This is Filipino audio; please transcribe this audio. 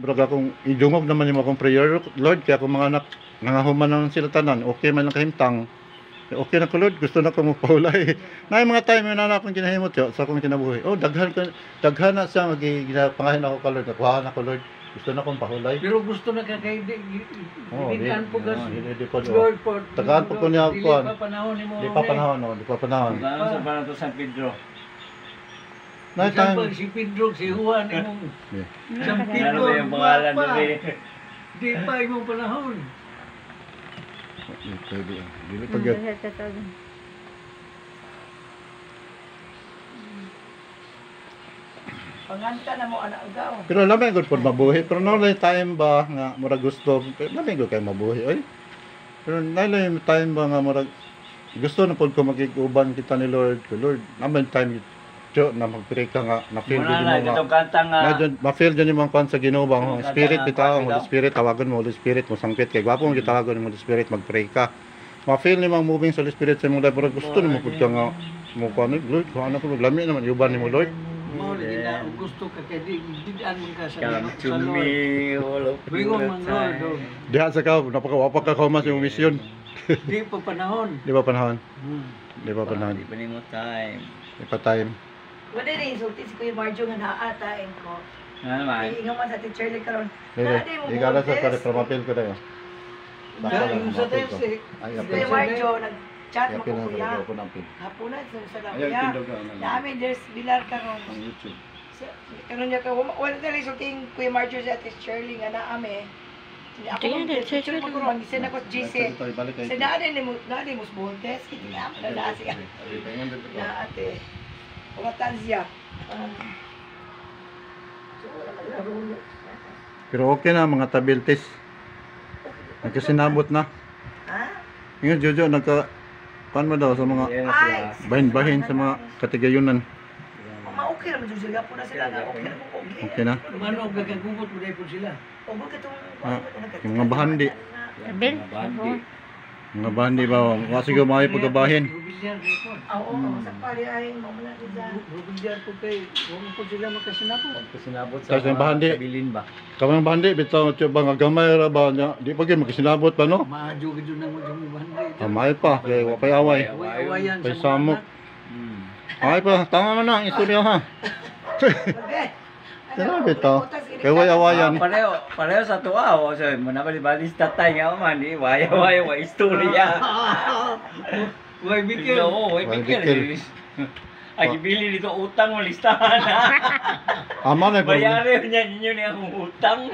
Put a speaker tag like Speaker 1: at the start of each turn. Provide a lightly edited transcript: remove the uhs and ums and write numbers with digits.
Speaker 1: Brag akong idungog naman yung akong prayer, Lord, kaya kung mga anak nangahuman naman sila tanan, okay man lang kahimtang. Okay na ko, Lord, gusto na ko magpahulay. Na yung mga time na akong kinahimot yo sa akong kinabuhi. Oh, daghan na siya ginapangahin ako ka, Lord. Nakuhaan ako, Lord. Gusto na akong pahulay.
Speaker 2: Pero gusto na ka kay dinian po gas.
Speaker 1: Hindi po.
Speaker 2: Lord po.
Speaker 1: Tagaan po ko niya
Speaker 2: Dili
Speaker 1: kuan.
Speaker 2: pa panahon ni mo.
Speaker 1: Di pa panahon, no. Di pa panahon.
Speaker 3: Ano sa panahon to San Pedro?
Speaker 1: Na time.
Speaker 2: Si Pedro, si Juan, imong San
Speaker 3: Ano
Speaker 2: Pedro.
Speaker 3: ba yung pangalan
Speaker 2: pa.
Speaker 3: doon eh?
Speaker 2: Di pa imong panahon.
Speaker 1: Dili pa gyud.
Speaker 4: Panganta na mo anak ugaw.
Speaker 1: Pero lamay gud pod mabuhi. Pero no lay time ba nga murag gusto, lamay gud kay mabuhi oy. Pero nailay time ba nga murag gusto na pod ko makiguban kita ni Lord. Ko Lord, naman time jo na magpray ka nga na feel
Speaker 3: Muna
Speaker 1: gud
Speaker 3: na,
Speaker 1: mo
Speaker 3: itong
Speaker 1: nga.
Speaker 3: kanta nga.
Speaker 1: Ma-feel dyan yung mga kwan sa Ginoo ba?
Speaker 3: Yung
Speaker 1: Spirit
Speaker 3: kanta nga,
Speaker 1: bitaw,
Speaker 3: kwan,
Speaker 1: Holy Spirit, tawagan mo, Holy Spirit, mo sangpit kay gwapo mo gitawagan mo, Holy Spirit, mag-pray ka. Ma-feel ni mga moving sa Holy Spirit sa imong life, pero gusto ni mo pud ka nga mo kwan, Lord, kuha ko lami naman yuban nimo Lord.
Speaker 2: Mao lagi na gusto ka kay didan mo ka sa
Speaker 3: Come to
Speaker 2: sa Lord.
Speaker 3: me, all of
Speaker 2: Bingon
Speaker 3: the
Speaker 2: man Lord. oh.
Speaker 3: time.
Speaker 1: Diha sa ka, napakawapak ka mas yung mission.
Speaker 2: Di pa panahon.
Speaker 1: Di ba panahon?
Speaker 2: Hmm.
Speaker 1: Di ba panahon?
Speaker 3: Di pa ni mo time.
Speaker 1: Di pa time.
Speaker 4: Wala rin insulti si Kuya Marjo nga naatain ko.
Speaker 3: Ano naman?
Speaker 4: Ingaw man sa teacher like karon.
Speaker 1: Dili, igala sa pare pramapil ko dayo.
Speaker 2: Dahil yung sa time si
Speaker 1: Ay,
Speaker 4: Si
Speaker 1: apil
Speaker 4: Kuya
Speaker 1: sa.
Speaker 4: Marjo nag-chat mo
Speaker 1: Apil
Speaker 4: ko
Speaker 1: na
Speaker 4: kuya.
Speaker 1: ko na apil.
Speaker 4: Hapunan sa
Speaker 1: Ayaw
Speaker 4: kuya.
Speaker 1: tindog ka na.
Speaker 4: Dami there's bilar karon.
Speaker 1: Ang YouTube.
Speaker 4: Karon niya ka wala na resulting Kuya Marjo sa Ate Shirley nga naame. Ako
Speaker 5: Tingnan din,
Speaker 4: teacher
Speaker 5: teacher
Speaker 4: mo
Speaker 5: din.
Speaker 4: ko ron gisin ako GC.
Speaker 1: Balik
Speaker 4: Sa daan ni mo bontes kiti nga na siya. Na ate. Mga tansya.
Speaker 1: Pero okay na mga tabiltis. Nagkasinabot na.
Speaker 4: Ha?
Speaker 1: Ngayon Jojo nagka pan mo daw sa mga
Speaker 3: Yan
Speaker 4: Ay,
Speaker 3: sila.
Speaker 1: bahin-bahin sa mga katigayunan.
Speaker 4: okay naman dyan sila po na sila nga okay na po okay.
Speaker 1: Okay na.
Speaker 2: Mano gagagugot mo dahil po sila.
Speaker 4: O bakit
Speaker 1: Ah, yung mga bahandi.
Speaker 5: Abel,
Speaker 3: Mga bandi.
Speaker 1: Mga bandi ba? Kasi gumay pagkabahin.
Speaker 2: Rubilyar po.
Speaker 4: Oo, sa pari ay mamula din dyan.
Speaker 2: Rubilyar po kay huwag po sila magkasinapo.
Speaker 3: Kasinabot sa
Speaker 1: Tapos yung bahandi.
Speaker 3: kabilin ba?
Speaker 1: Kamang bandi bitaw ba nga gamay ra ba nya? Di pa gyud magkasinabot pa no?
Speaker 2: Maadyo ka dyan ng mga bandi.
Speaker 1: Amay pa kay wa pay away.
Speaker 2: Away-awayan
Speaker 1: Kay
Speaker 2: sa
Speaker 1: samok.
Speaker 2: mga anak.
Speaker 3: Hmm.
Speaker 1: Ay pa, tama man na ang istorya ha. Grabe to. Kay way awayan.
Speaker 3: Pareho sa tuwa. O, so, muna bali-balis tatay nga man. Waya-waya, wa istorya.
Speaker 2: Way bikil.
Speaker 3: Oo, way
Speaker 1: Way
Speaker 3: bikil.
Speaker 1: bikil.
Speaker 3: Ay, ibili dito utang mo listahan ha.
Speaker 1: Ama na
Speaker 3: Bayarin niya ninyo niya ang utang.